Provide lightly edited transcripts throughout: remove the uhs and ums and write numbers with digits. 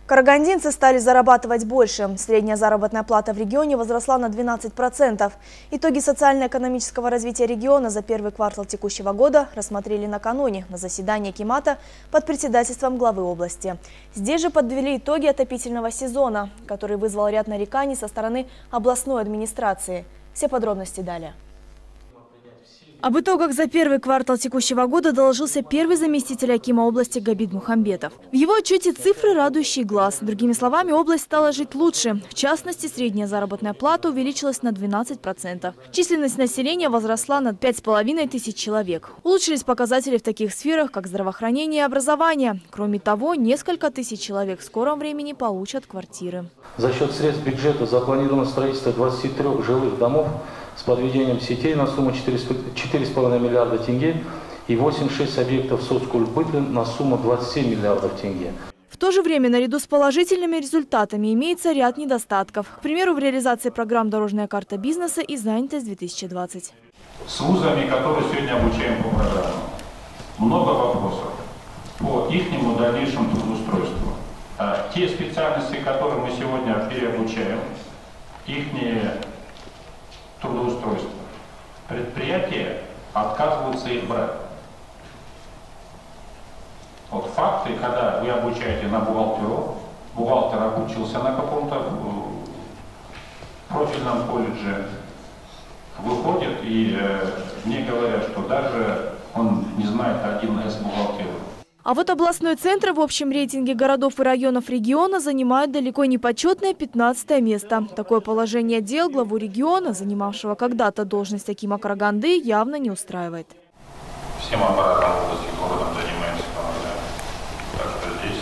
Карагандинцы стали зарабатывать больше. Средняя заработная плата в регионе возросла на 12%. Итоги социально-экономического развития региона за первый квартал текущего года рассмотрели накануне на заседании Акимата под председательством главы области. Здесь же подвели итоги отопительного сезона, который вызвал ряд нареканий со стороны областной администрации. Все подробности далее. Об итогах за первый квартал текущего года доложился первый заместитель акима области Габид Мухамбетов. В его отчете цифры, радующие глаз. Другими словами, область стала жить лучше. В частности, средняя заработная плата увеличилась на 12%. Численность населения возросла на 5500 человек. Улучшились показатели в таких сферах, как здравоохранение и образование. Кроме того, несколько тысяч человек в скором времени получат квартиры. За счет средств бюджета запланировано строительство 23 жилых домов с подведением сетей на сумму 4,5 миллиарда тенге и 86 объектов соцкультбыта на сумму 27 миллиардов тенге. В то же время, наряду с положительными результатами, имеется ряд недостатков. К примеру, в реализации программ «Дорожная карта бизнеса» и «Занятость-2020». С вузами, которые сегодня обучаем по программам, много вопросов по ихнему дальнейшему трудоустройству. Те специальности, которые мы сегодня переобучаем, ихние трудоустройства, предприятия отказываются их брать. Вот факты, когда вы обучаете на бухгалтеров, бухгалтер обучился на каком-то профильном колледже, выходит и мне говорят, что даже он не знает 1С бухгалтеров. А вот областной центр в общем рейтинге городов и районов региона занимает далеко не почетное 15-е место. Такое положение дел главу региона, занимавшего когда-то должность акима Караганды, явно не устраивает. Всем аппаратом области городом занимаемся, помогаем. Так что здесь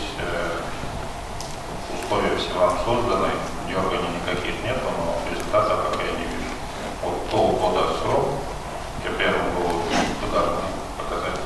условия все вам созданы, дерганий никаких нет, но результатов пока я не вижу. Вот полгода срок, для первого года государственных показателей.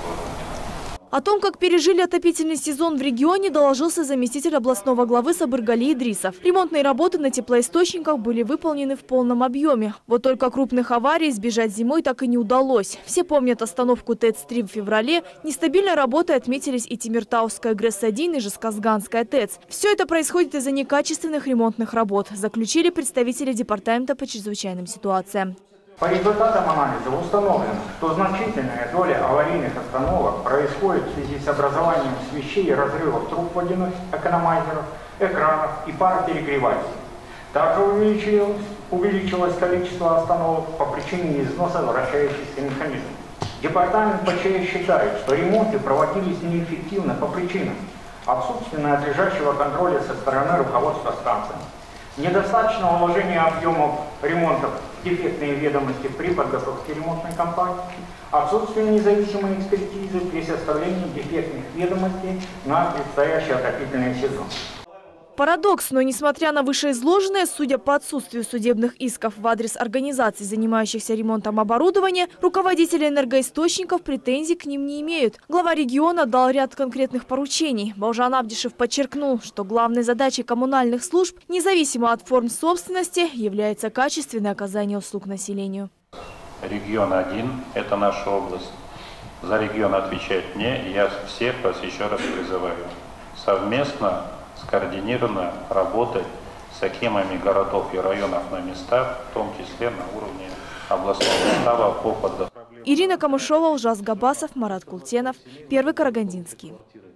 О том, как пережили отопительный сезон в регионе, доложился заместитель областного главы Сабыргали Идрисов. Ремонтные работы на теплоисточниках были выполнены в полном объеме. Вот только крупных аварий избежать зимой так и не удалось. Все помнят остановку ТЭЦ-3 в феврале. Нестабильной работой отметились и Тимиртауская ГРЭС-1 и Жесказганская ТЭЦ. Все это происходит из-за некачественных ремонтных работ, заключили представители департамента по чрезвычайным ситуациям. По результатам анализа установлено, что значительная доля аварийных остановок происходит в связи с образованием свечей и разрывов труб водяных, экономайзеров, экранов и пароперегревателей. Также увеличилось количество остановок по причине износа вращающихся механизмов. Департамент ПЧС считает, что ремонты проводились неэффективно по причинам отсутствия надлежащего контроля со стороны руководства станции, недостаточного вложения объемов ремонтов в дефектные ведомости при подготовке ремонтной кампании, отсутствие независимой экспертизы при составлении дефектных ведомостей на предстоящий отопительный сезон. Парадокс, но несмотря на вышеизложенное, судя по отсутствию судебных исков в адрес организаций, занимающихся ремонтом оборудования, руководители энергоисточников претензий к ним не имеют. Глава региона дал ряд конкретных поручений. Бауыржан Абдишев подчеркнул, что главной задачей коммунальных служб, независимо от форм собственности, является качественное оказание услуг населению. Регион один – это наша область. За регион отвечает мне, и я всех вас еще раз призываю совместно, скоординированно работать с акимами городов и районов на местах, в том числе на уровне областного штаба по подготовке. Ирина Камышова, Ужас Габасов, Марат Култенов, Первый Карагандинский.